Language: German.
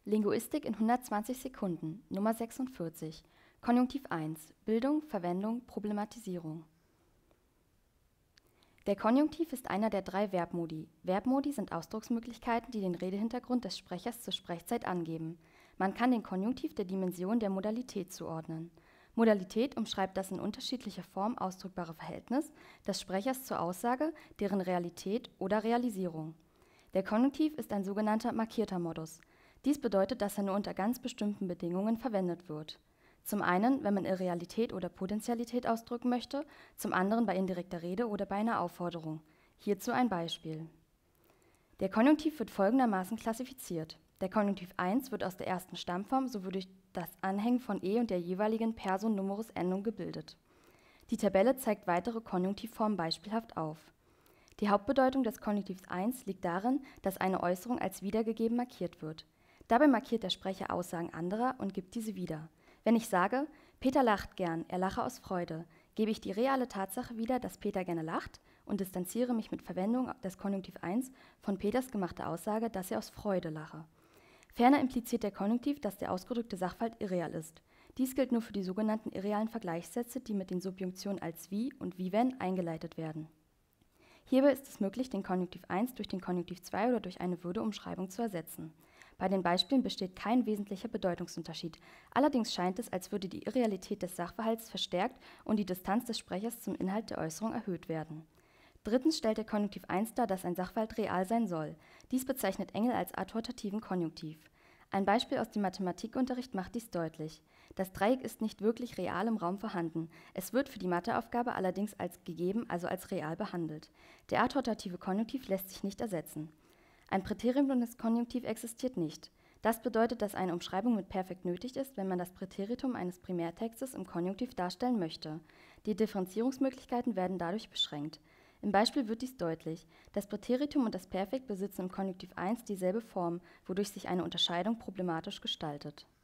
Linguistik in 120 Sekunden, Nummer 46. Konjunktiv 1. Bildung, Verwendung, Problematisierung. Der Konjunktiv ist einer der 3 Verbmodi. Verbmodi sind Ausdrucksmöglichkeiten, die den Redehintergrund des Sprechers zur Sprechzeit angeben. Man kann den Konjunktiv der Dimension der Modalität zuordnen. Modalität umschreibt das in unterschiedlicher Form ausdrückbare Verhältnis des Sprechers zur Aussage, deren Realität oder Realisierung. Der Konjunktiv ist ein sogenannter markierter Modus. Dies bedeutet, dass er nur unter ganz bestimmten Bedingungen verwendet wird. Zum einen, wenn man Irrealität oder Potentialität ausdrücken möchte, zum anderen bei indirekter Rede oder bei einer Aufforderung. Hierzu ein Beispiel. Der Konjunktiv wird folgendermaßen klassifiziert. Der Konjunktiv 1 wird aus der ersten Stammform sowie durch das Anhängen von e und der jeweiligen Person-Numerus-Endung gebildet. Die Tabelle zeigt weitere Konjunktivformen beispielhaft auf. Die Hauptbedeutung des Konjunktivs 1 liegt darin, dass eine Äußerung als wiedergegeben markiert wird. Dabei markiert der Sprecher Aussagen anderer und gibt diese wieder. Wenn ich sage, Peter lacht gern, er lache aus Freude, gebe ich die reale Tatsache wieder, dass Peter gerne lacht und distanziere mich mit Verwendung des Konjunktiv 1 von Peters gemachter Aussage, dass er aus Freude lache. Ferner impliziert der Konjunktiv, dass der ausgedrückte Sachverhalt irreal ist. Dies gilt nur für die sogenannten irrealen Vergleichssätze, die mit den Subjunktionen als wie und wie wenn eingeleitet werden. Hierbei ist es möglich, den Konjunktiv 1 durch den Konjunktiv 2 oder durch eine Würdeumschreibung zu ersetzen. Bei den Beispielen besteht kein wesentlicher Bedeutungsunterschied. Allerdings scheint es, als würde die Irrealität des Sachverhalts verstärkt und die Distanz des Sprechers zum Inhalt der Äußerung erhöht werden. Drittens stellt der Konjunktiv 1 dar, dass ein Sachverhalt real sein soll. Dies bezeichnet Engel als adhortativen Konjunktiv. Ein Beispiel aus dem Mathematikunterricht macht dies deutlich. Das Dreieck ist nicht wirklich real im Raum vorhanden. Es wird für die Matheaufgabe allerdings als gegeben, also als real behandelt. Der adhortative Konjunktiv lässt sich nicht ersetzen. Ein Präteritum des Konjunktiv existiert nicht. Das bedeutet, dass eine Umschreibung mit Perfekt nötig ist, wenn man das Präteritum eines Primärtextes im Konjunktiv darstellen möchte. Die Differenzierungsmöglichkeiten werden dadurch beschränkt. Im Beispiel wird dies deutlich. Das Präteritum und das Perfekt besitzen im Konjunktiv 1 dieselbe Form, wodurch sich eine Unterscheidung problematisch gestaltet.